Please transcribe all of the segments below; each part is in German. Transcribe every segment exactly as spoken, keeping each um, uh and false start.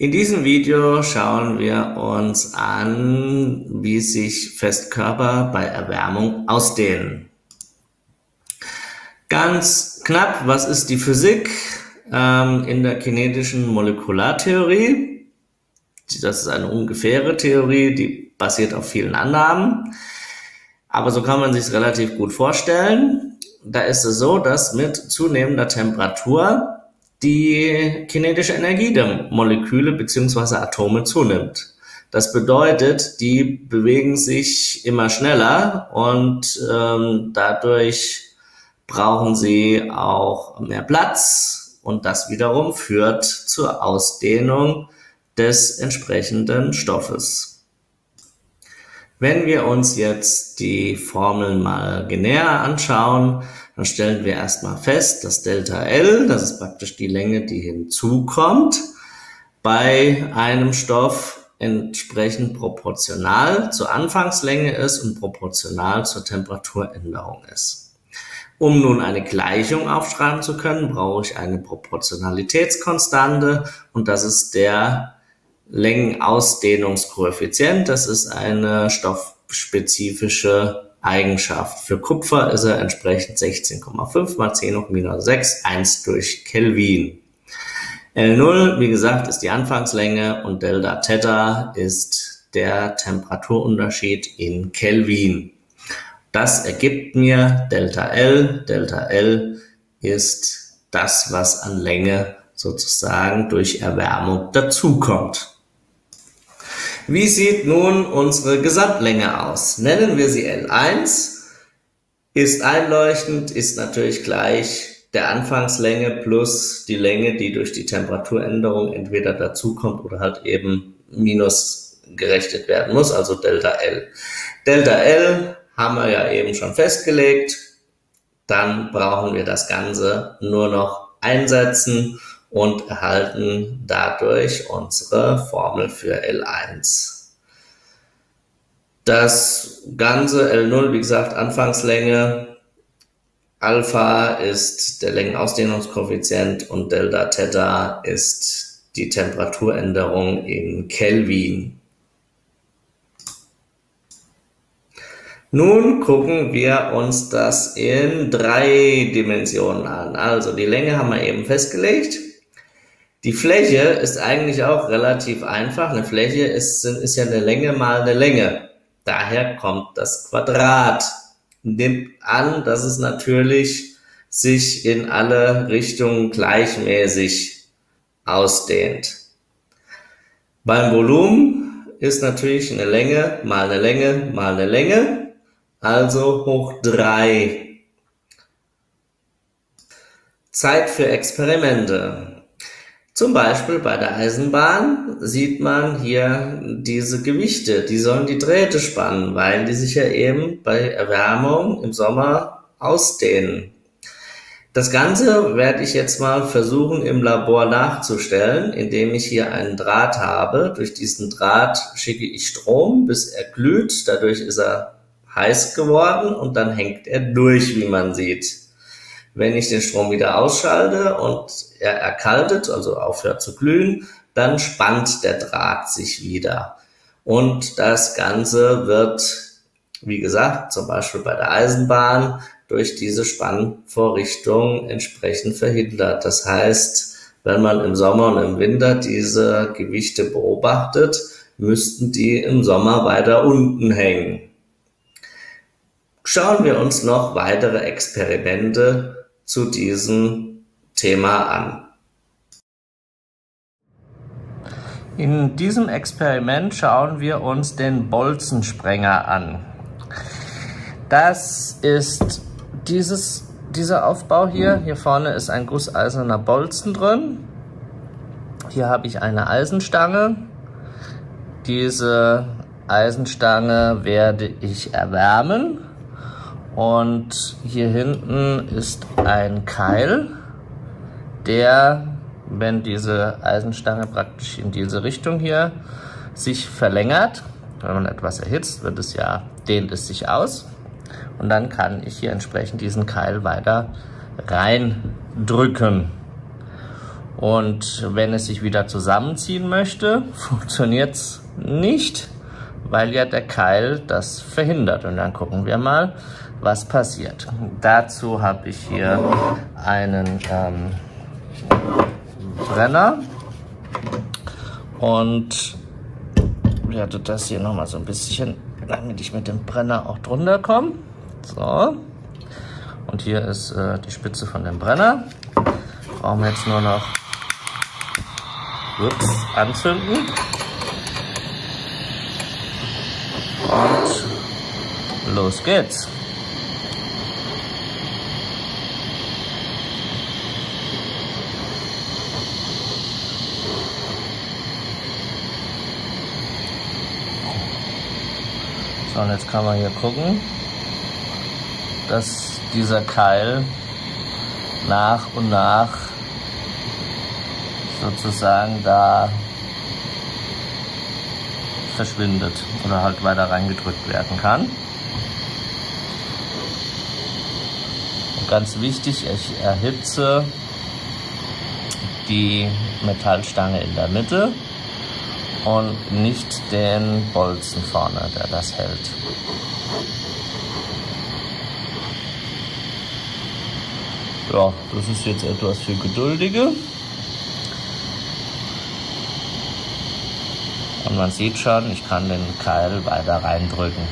In diesem Video schauen wir uns an, wie sich Festkörper bei Erwärmung ausdehnen. Ganz knapp, was ist die Physik ähm, in der kinetischen Molekulartheorie? Das ist eine ungefähre Theorie, die basiert auf vielen Annahmen, aber so kann man sich es relativ gut vorstellen. Da ist es so, dass mit zunehmender Temperatur die kinetische Energie der Moleküle bzw. Atome zunimmt. Das bedeutet, die bewegen sich immer schneller und ähm, dadurch brauchen sie auch mehr Platz und das wiederum führt zur Ausdehnung des entsprechenden Stoffes. Wenn wir uns jetzt die Formeln mal genauer anschauen, dann stellen wir erstmal fest, dass Delta L, das ist praktisch die Länge, die hinzukommt, bei einem Stoff entsprechend proportional zur Anfangslänge ist und proportional zur Temperaturänderung ist. Um nun eine Gleichung aufschreiben zu können, brauche ich eine Proportionalitätskonstante und das ist der Längenausdehnungskoeffizient. Das ist eine stoffspezifische Eigenschaft. Für Kupfer ist er entsprechend sechzehn Komma fünf mal zehn hoch minus sechs, eins durch Kelvin. L null, wie gesagt, ist die Anfangslänge und Delta Theta ist der Temperaturunterschied in Kelvin. Das ergibt mir Delta L. Delta L ist das, was an Länge sozusagen durch Erwärmung dazukommt. Wie sieht nun unsere Gesamtlänge aus? Nennen wir sie L eins, ist einleuchtend, ist natürlich gleich der Anfangslänge plus die Länge, die durch die Temperaturänderung entweder dazukommt oder halt eben minus gerechnet werden muss, also Delta L. Delta L haben wir ja eben schon festgelegt, dann brauchen wir das Ganze nur noch einsetzen und erhalten dadurch unsere Formel für L eins. Das Ganze L null, wie gesagt, Anfangslänge, Alpha ist der Längenausdehnungskoeffizient und Delta Theta ist die Temperaturänderung in Kelvin. Nun gucken wir uns das in drei Dimensionen an. Also die Länge haben wir eben festgelegt. Die Fläche ist eigentlich auch relativ einfach. Eine Fläche ist, ist ja eine Länge mal eine Länge. Daher kommt das Quadrat. Nimmt an, dass es natürlich sich in alle Richtungen gleichmäßig ausdehnt. Beim Volumen ist natürlich eine Länge mal eine Länge mal eine Länge, also hoch drei. Zeit für Experimente. Zum Beispiel bei der Eisenbahn sieht man hier diese Gewichte, die sollen die Drähte spannen, weil die sich ja eben bei Erwärmung im Sommer ausdehnen. Das Ganze werde ich jetzt mal versuchen im Labor nachzustellen, indem ich hier einen Draht habe. Durch diesen Draht schicke ich Strom, bis er glüht, dadurch ist er heiß geworden und dann hängt er durch, wie man sieht. Wenn ich den Strom wieder ausschalte und er erkaltet, also aufhört zu glühen, dann spannt der Draht sich wieder. Und das Ganze wird, wie gesagt, zum Beispiel bei der Eisenbahn durch diese Spannvorrichtung entsprechend verhindert. Das heißt, wenn man im Sommer und im Winter diese Gewichte beobachtet, müssten die im Sommer weiter unten hängen. Schauen wir uns noch weitere Experimente zu diesem Thema an. In diesem Experiment schauen wir uns den Bolzensprenger an. Das ist dieses, dieser Aufbau hier. Hier vorne ist ein gusseiserner Bolzen drin. Hier habe ich eine Eisenstange. Diese Eisenstange werde ich erwärmen. Und hier hinten ist ein Keil, der, wenn diese Eisenstange praktisch in diese Richtung hier sich verlängert, wenn man etwas erhitzt, wird es ja, dehnt es sich aus. Und dann kann ich hier entsprechend diesen Keil weiter reindrücken. Und wenn es sich wieder zusammenziehen möchte, funktioniert es nicht, weil ja der Keil das verhindert. Und dann gucken wir mal, was passiert. Dazu habe ich hier einen ähm, Brenner und werde das hier nochmal so ein bisschen, damit ich mit dem Brenner auch drunter komme. So. Und hier ist äh, die Spitze von dem Brenner. Brauchen wir jetzt nur noch ups, anzünden. Und los geht's. So, und jetzt kann man hier gucken, dass dieser Keil nach und nach sozusagen da verschwindet oder halt weiter reingedrückt werden kann. Und ganz wichtig, ich erhitze die Metallstange in der Mitte und nicht den Bolzen vorne, der das hält. Ja, das ist jetzt etwas für Geduldige. Und man sieht schon, ich kann den Keil weiter reindrücken.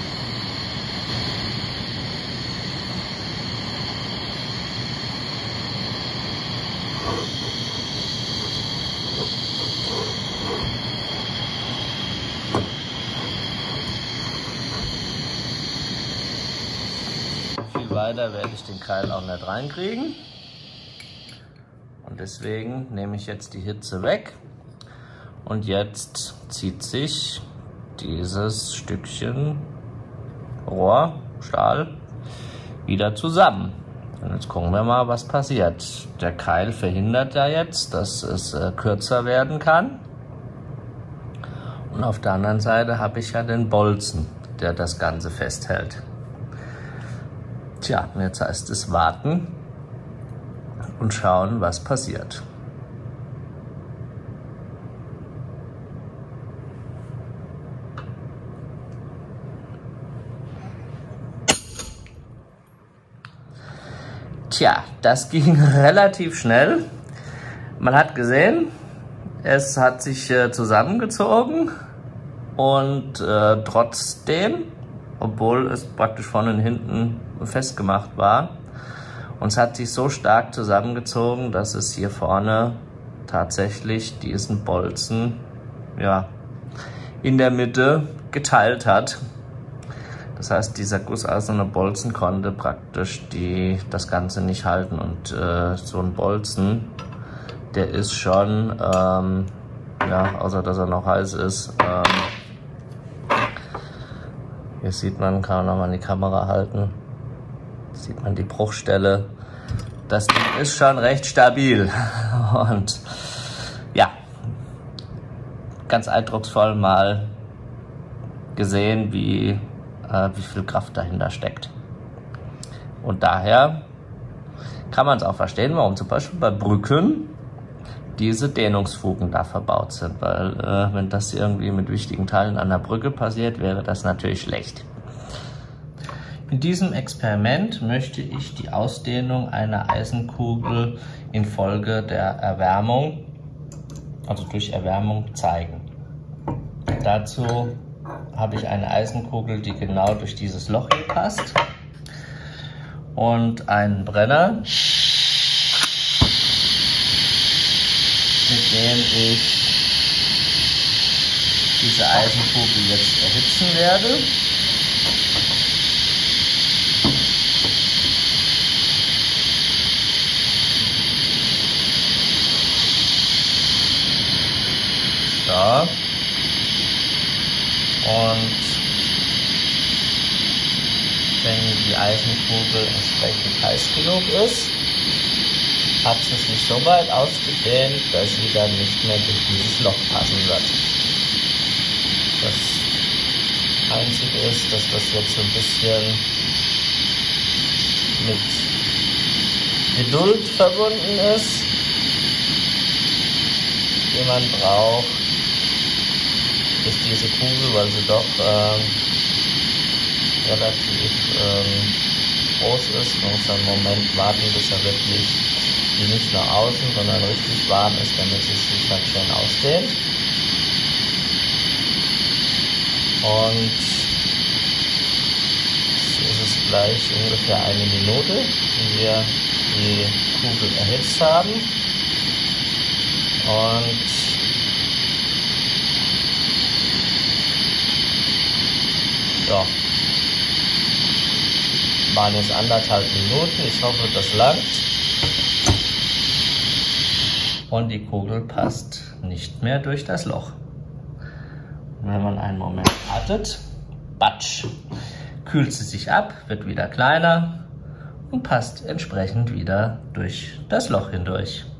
Viel weiter werde ich den Keil auch nicht reinkriegen. Und deswegen nehme ich jetzt die Hitze weg. Und jetzt zieht sich dieses Stückchen Rohr, Stahl, wieder zusammen. Und jetzt gucken wir mal, was passiert. Der Keil verhindert ja jetzt, dass es äh, kürzer werden kann. Und auf der anderen Seite habe ich ja den Bolzen, der das Ganze festhält. Tja, und jetzt heißt es warten und schauen, was passiert. Tja, das ging relativ schnell. Man hat gesehen, es hat sich äh, zusammengezogen und äh, trotzdem, obwohl es praktisch vorne und hinten festgemacht war, und es hat sich so stark zusammengezogen, dass es hier vorne tatsächlich diesen Bolzen ja, in der Mitte geteilt hat. Das heißt, dieser gusseiserne Bolzen konnte praktisch die, das Ganze nicht halten. Und äh, so ein Bolzen, der ist schon, ähm, ja, außer dass er noch heiß ist, ähm, hier sieht man, kann man nochmal in die Kamera halten, sieht man die Bruchstelle. Das Ding ist schon recht stabil. Und ja, ganz eindrucksvoll mal gesehen, wie wie viel Kraft dahinter steckt. Und daher kann man es auch verstehen, warum zum Beispiel bei Brücken diese Dehnungsfugen da verbaut sind, weil äh, wenn das irgendwie mit wichtigen Teilen an der Brücke passiert, wäre das natürlich schlecht. In diesem Experiment möchte ich die Ausdehnung einer Eisenkugel infolge der Erwärmung, also durch Erwärmung, zeigen. Dazu habe ich eine Eisenkugel, die genau durch dieses Loch hier passt, und einen Brenner, mit dem ich diese Eisenkugel jetzt erhitzen werde. So. Und wenn die Eisenkugel entsprechend heiß genug ist, hat sie sich so weit ausgedehnt, dass sie dann nicht mehr durch dieses Loch passen wird. Das Einzige ist, dass das jetzt so ein bisschen mit Geduld verbunden ist. den man braucht, ist diese Kugel, weil sie doch ähm, relativ ähm, groß ist. Man muss einen Moment warten, bis er wirklich die nicht nur außen, sondern richtig warm ist, damit sie sich dann schön ausdehnt. Und so ist es gleich ungefähr eine Minute, die wir die Kugel erhitzt haben. Und ja, waren jetzt anderthalb Minuten. Ich hoffe, das langt. Und die Kugel passt nicht mehr durch das Loch. Und wenn man einen Moment wartet, batsch, kühlt sie sich ab, wird wieder kleiner und passt entsprechend wieder durch das Loch hindurch.